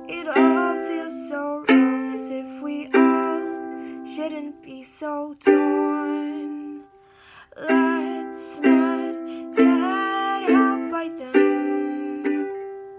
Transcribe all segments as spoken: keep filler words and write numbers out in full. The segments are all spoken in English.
It all feels so wrong, as if we all shouldn't be so torn. Let's not get out by them.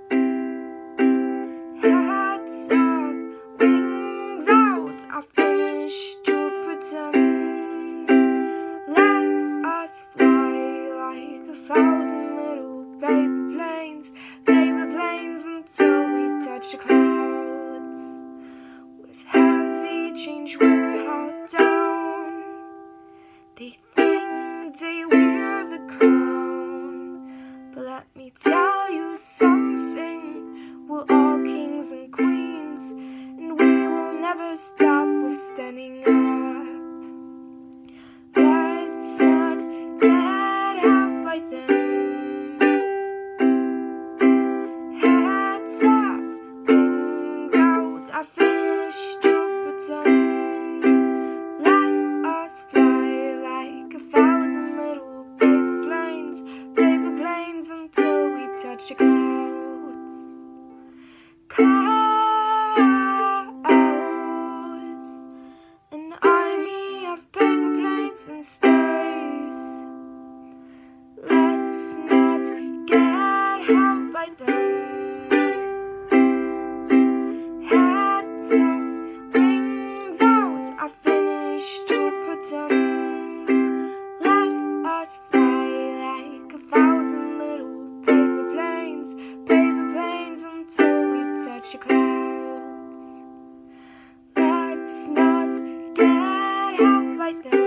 Heads up, wings out, I finished to pretend. Let us fly like a thousand little baby planes, baby planes, until we touch the clouds. With heavy change we're held down. They think they wear the crown, but let me tell you something. We're all kings and queens, and we will never stop with standing up. Let's not get out by them. Heads up, wings out, I finished to pretend. Let us fly like a thousand little baby planes, baby planes, until we touch the clouds. Clouds, an army of paper planes in space. Let's not get out by them. Heads up, wings out, I finished to pretend. Let us fly like a thousand little paper planes, paper planes, until we touch the clouds. Let's not get out by them.